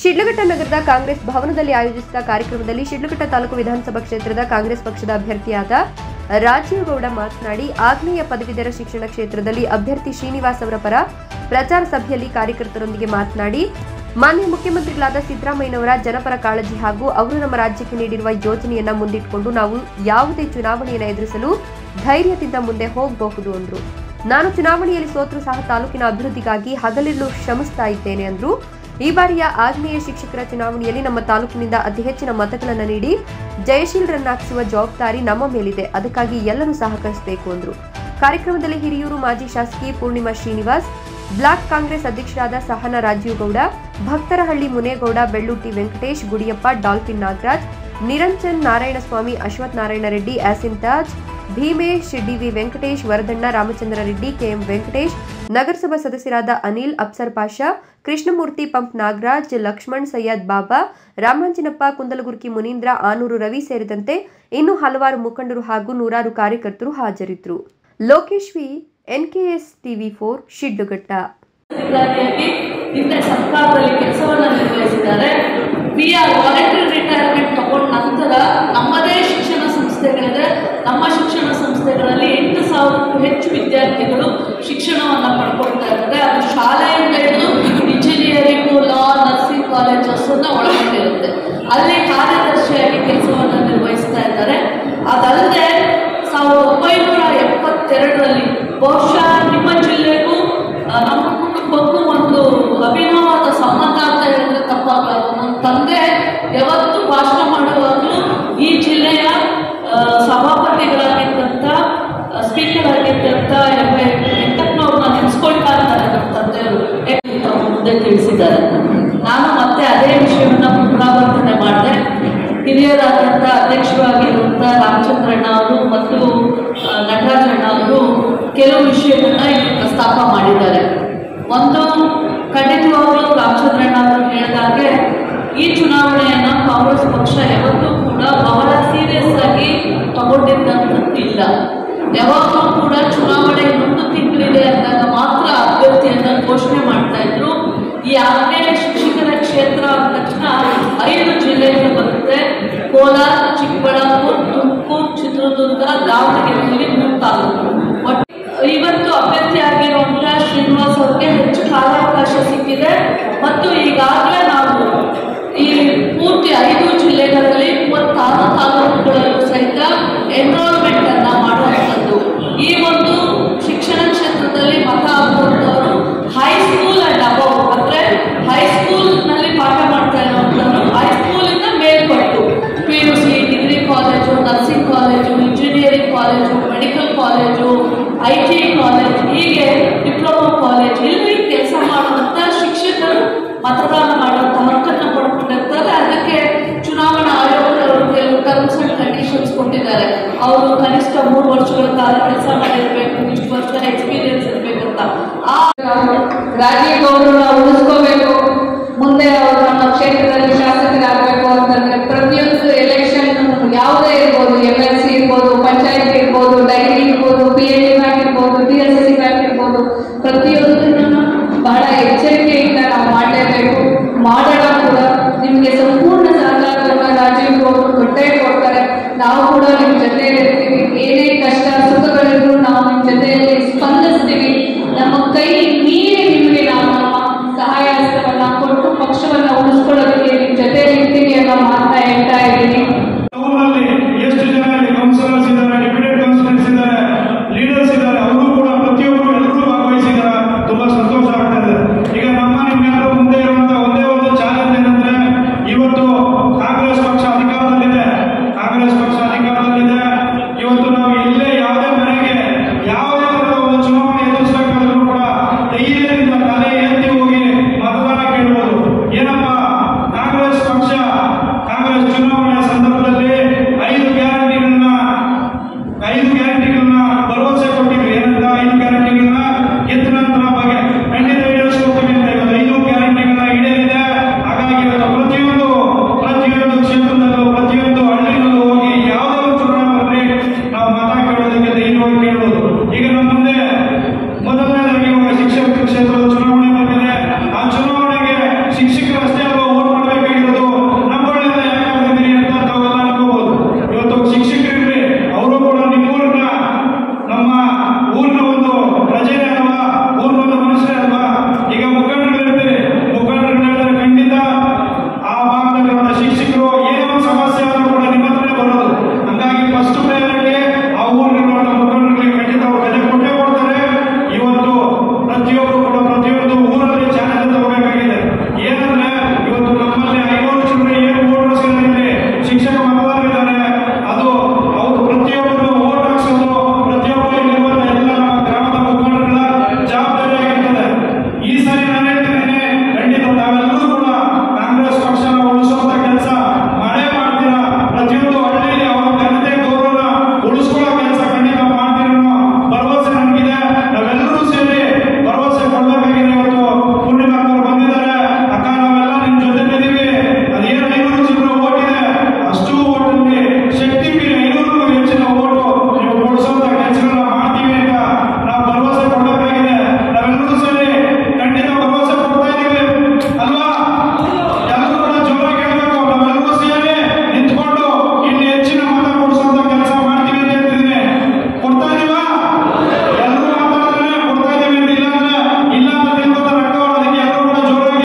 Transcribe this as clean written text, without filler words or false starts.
ಶಿಡ್ಲಘಟ್ಟ ನಗರದ ಕಾಂಗ್ರೆಸ್ ಭವನದಲ್ಲಿ ಆಯೋಜಿಸಿದ ಕಾರ್ಯಕ್ರಮದಲ್ಲಿ ಶಿಡ್ಲಘಟ್ಟ ತಾಲೂಕು ವಿಧಾನಸಭಾ ಕ್ಷೇತ್ರದ ಕಾಂಗ್ರೆಸ್ ಪಕ್ಷದ ಅಭ್ಯರ್ಥಿಯಾದ ರಾಜೀವ್ ಗೌಡ ಮಾತನಾಡಿ, ಆಗ್ನೇಯ ಪದವೀಧರ ಶಿಕ್ಷಣ ಕ್ಷೇತ್ರದಲ್ಲಿ ಅಭ್ಯರ್ಥಿ ಶ್ರೀನಿವಾಸ್ ಅವರ ಪರ ಪ್ರಚಾರ ಸಭೆಯಲ್ಲಿ ಕಾರ್ಯಕರ್ತರೊಂದಿಗೆ ಮಾತನಾಡಿ, ಮಾನ್ಯ ಮುಖ್ಯಮಂತ್ರಿಗಳಾದ ಸಿದ್ದರಾಮಯ್ಯನವರ ಜನಪರ ಕಾಳಜಿ ಹಾಗೂ ಅವರು ನಮ್ಮ ರಾಜ್ಯಕ್ಕೆ ನೀಡಿರುವ ಯೋಜನೆಯನ್ನ ಮುಂದಿಟ್ಟುಕೊಂಡು ನಾವು ಯಾವುದೇ ಚುನಾವಣೆಯನ್ನು ಎದುರಿಸಲು ಧೈರ್ಯದಿಂದ ಮುಂದೆ ಹೋಗಬಹುದು ಎಂದರು. ನಾನು ಚುನಾವಣೆಯಲ್ಲಿ ಸೋತರೂ ಸಹ ತಾಲೂಕಿನ ಅಭಿವೃದ್ಧಿಗಾಗಿ ಹಗಲಿರುಳು ಶ್ರಮಿಸ್ತಾ ಇದ್ದೇನೆ ಎಂದರು. ಈ ಬಾರಿಯ ಆಗ್ನೇಯ ಶಿಕ್ಷಕರ ಚುನಾವಣೆಯಲ್ಲಿ ನಮ್ಮ ತಾಲೂಕಿನಿಂದ ಅತಿ ಹೆಚ್ಚಿನ ಮತಗಳನ್ನು ನೀಡಿ ಜಯಶೀಲರನ್ನಾಗಿಸುವ ಜವಾಬ್ದಾರಿ ನಮ್ಮ ಮೇಲಿದೆ. ಅದಕ್ಕಾಗಿ ಎಲ್ಲರೂ ಸಹಕರಿಸಬೇಕು ಎಂದರು. ಕಾರ್ಯಕ್ರಮದಲ್ಲಿ ಹಿರಿಯೂರು ಮಾಜಿ ಶಾಸಕಿ ಪೂರ್ಣಿಮಾ ಶ್ರೀನಿವಾಸ್, ಬ್ಲಾಕ್ ಕಾಂಗ್ರೆಸ್ ಅಧ್ಯಕ್ಷರಾದ Sahana Rajeev Gowda, Bhaktarahalli Munegowda, Belluti Venkatesh, Gudiyappa, Dolphin Nagaraj, Niranjan Narayanaswamy, Ashwath Narayana Reddy, Asin Taj, Bhimesh, DV Venkatesh, Varadanna, Ramachandra Reddy, KM Venkatesh, ನಗರಸಭಾ ಸದಸ್ಯರಾದ ಅನಿಲ್, ಅಫ್ಸರ್ ಪಾಷಾ, ಕೃಷ್ಣಮೂರ್ತಿ, ಪಂಪ್ ನಾಗರಾಜ್, ಲಕ್ಷ್ಮಣ್, ಸೈಯದ್ ಬಾಬಾ, ರಾಮಾಂಜನಪ್ಪ, ಕುಂದಲಗುರ್ಕಿ ಮುನೀಂದ್ರ, ಆನೂರು ರವಿ ಸೇರಿದಂತೆ ಇನ್ನೂ ಹಲವಾರು ಮುಖಂಡರು ಹಾಗೂ ನೂರಾರು ಕಾರ್ಯಕರ್ತರು ಹಾಜರಿದ್ದರು. Lokesh V, NKS TV4, Sidlaghatta. ಸರ್ಕಾರದಲ್ಲಿ ಕೆಲಸವನ್ನು ನಿರ್ವಹಿಸಿದ್ದಾರೆ. ವಾಲಂಟರಿ ರಿಟೈರ್ಮೆಂಟ್ ತಗೊಂಡ ನಂತರ ನಮ್ಮದೇ ಶಿಕ್ಷಣ ಸಂಸ್ಥೆಗಳಿದೆ. ನಮ್ಮ ಶಿಕ್ಷಣ ಸಂಸ್ಥೆಗಳಲ್ಲಿ 8,000ಕ್ಕೂ ಹೆಚ್ಚು ವಿದ್ಯಾರ್ಥಿಗಳು ಶಿಕ್ಷಣವನ್ನು ಪಡ್ಕೊಳ್ತಾ ಇದ್ದಾರೆ. ಅದು ಶಾಲೆಯಿಂದ ಹಿಡಿದು ಇಂಜಿನಿಯರಿಂಗು, ಲಾ, ನರ್ಸಿಂಗ್ ಕಾಲೇಜಸ್ ಒಳಗೊಂಡಿರುತ್ತೆ. ಅಲ್ಲಿ ಕಾರ್ಯದರ್ಶಿಯಾಗಿ ಕೆಲಸವನ್ನು ನಿರ್ವಹಿಸ್ತಾ ಇದ್ದಾರೆ. ಅದಲ್ಲದೆ 1972ರಲ್ಲಿ ಬಹುಶಃ ನಿಮ್ಮ ಜಿಲ್ಲೆಗೂ ನಮ್ಮ ಕುಟುಂಬಕ್ಕೂ ಒಂದು ಅಭಿನವವಾದ ಸಂಬಂಧ ಅಂತ ಹೇಳಿದ್ರೆ ತಪ್ಪಾಗಲಾರದು. ನನ್ನ ತಂದೆ ಯಾವತ್ತು ಭಾಷಣ ಮಾಡುವಾಗಲೂ ಈ ಜಿಲ್ಲೆಯ ಸಭಾಪತಿಗಳಾಗಿದ್ದಂಥ, ಸ್ಪೀಕರ್ ಆಗಿದ್ದಂಥ ವೆಂಕಟನವ್ರನ್ನ ನೆನೆಸ್ಕೊಳ್ತಾ ಇದ್ದಾರೆ ನಮ್ಮ ತಂದೆಯವರು ಮುಂದೆ ತಿಳಿಸಿದ್ದಾರೆ. ನಾನು ಮತ್ತೆ ಅದೇ ವಿಷಯವನ್ನು ಪುನರಾವರ್ತನೆ ಮಾಡಿದೆ. ಹಿರಿಯರಾದಂಥ ಅಧ್ಯಕ್ಷರಾಗಿರುವಂಥ ರಾಮಚಂದ್ರಣ್ಣ ಅವರು ಮತ್ತು ನಟರಾಜಣ್ಣ ಅವರು ಕೆಲವು ವಿಷಯಗಳನ್ನ ಇಲ್ಲಿ ಪ್ರಸ್ತಾಪ ಮಾಡಿದ್ದಾರೆ. ಒಂದು, ಖಂಡಿತವಾಗಲೂ ರಾಮಚಂದ್ರಣ್ಣ ಅವರು ಹೇಳಿದಾಗೆ ಈ ಚುನಾವಣೆಯನ್ನು ಕಾಂಗ್ರೆಸ್ ಪಕ್ಷ ಯಾವತ್ತೂ ಕೂಡ ಬಹಳ ಸೀರಿಯಸ್ ಆಗಿ ತಗೊಂಡಿದ್ದಂಥದ್ದು ಇಲ್ಲ. ಯಾವಾಗಲೂ ಕೂಡ ಚುನಾವಣೆ 1 ತಿಂಗಳಿದೆ ಅಂದಾಗ ಮಾತ್ರ ಅಭ್ಯರ್ಥಿಯನ್ನು ಘೋಷಣೆ ಮಾಡ್ತಾ ಇದ್ರು. ಈ ಆಗ್ನೇಯ ಶಿಕ್ಷಕರ ಕ್ಷೇತ್ರ ಅಂದ ತಕ್ಷಣ 5 ಜಿಲ್ಲೆಗಳು ಬರುತ್ತೆ: ಕೋಲಾರ, ಚಿಕ್ಕಬಳ್ಳಾಪುರ, ತುಮಕೂರು, ಚಿತ್ರದುರ್ಗ, ದಾವಣಗೆರೆಯಲ್ಲಿ 3 ತಾಲೂಕು. ಇವತ್ತು ಅಭ್ಯರ್ಥಿಯಾಗಿರುವಂಥ ಶ್ರೀನಿವಾಸ್ ಅವರಿಗೆ ಹೆಚ್ಚು ಕಾಲಾವಕಾಶ ಸಿಕ್ಕಿದೆ ಮತ್ತು ಈಗಾಗಲೇ ನಾವು ಈ ಪೂರ್ತಿ 5 ಜಿಲ್ಲೆಗಳಲ್ಲಿ 36 ತಾಲೂಕುಗಳಲ್ಲೂ ಸಹಿತ ಎನ್ರೋಲ್ಮೆಂಟ್ ಅನ್ನ ಮಾಡುವಂಥದ್ದು. ಈ ಒಂದು ಶಿಕ್ಷಣ ಕ್ಷೇತ್ರದಲ್ಲಿ ಮತ ಹಾಕುವಂಥವರು ಹೈಸ್ಕೂಲ್ ಅಂಡ್ ಅಬೌವ್, ಅಂದರೆ ಹೈಸ್ಕೂಲ್ನಲ್ಲಿ ಪಾಠ ಮಾಡ್ತಾ ಇರುವಂಥವ್ರು ಹೈಸ್ಕೂಲಿಂದ ಮೇಲ್ಪಟ್ಟು PUC, degree college, nursing college, engineering college, medical college, IT college, ಹೀಗೆ ಡಿಪ್ಲೊಮಾ ಕಾಲೇಜ್, ಇಲ್ಲಿ ಕೆಲಸ ಮಾಡುವಂಥ ಶಿಕ್ಷಕರು ಮತದಾನ ಮಾಡುವಂಥ ಹಕ್ಕನ್ನು ಪಡ್ಕೊಂಡಿರ್ತಾರೆ. ಅದಕ್ಕೆ ಚುನಾವಣಾ ಆಯೋಗದವರು ಕೆಲವು ಟರ್ಮ್ಸ್ ಅಂಡ್ ಕಂಡೀಷನ್ಸ್ ಕೊಟ್ಟಿದ್ದಾರೆ. ಅವರು ಕನಿಷ್ಠ 3 ವರ್ಷಗಳ ಕಾಲ ಕೆಲಸ ಮಾಡಿರಬೇಕು, ಇಷ್ಟು ವರ್ಷ ಎಕ್ಸ್ಪೀರಿಯನ್ಸ್ ಇರಬೇಕು ಅಂತ. ಆ ರಾಜೀವ್ ಗೌಡರನ್ನ ಉಳಿಸ್ಕೋಬೇಕು, ಮುಂದೆ ಅವರು ನಮ್ಮ ಕ್ಷೇತ್ರದಲ್ಲಿ ಶಾಸಕರಾಗಬೇಕು ಅಂತ